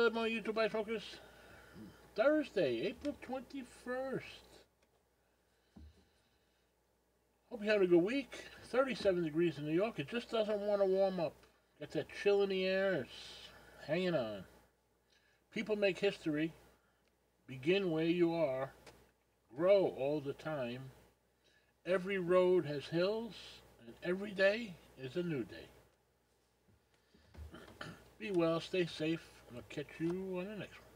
live on YouTube by Focus. Thursday, April 21st. Hope you had a good week. 37 degrees in New York. It just doesn't want to warm up. Got that chill in the air. It's hanging on. People make history. Begin where you are. Grow all the time. Every road has hills, and every day is a new day. Be well, stay safe, and I'll catch you on the next one.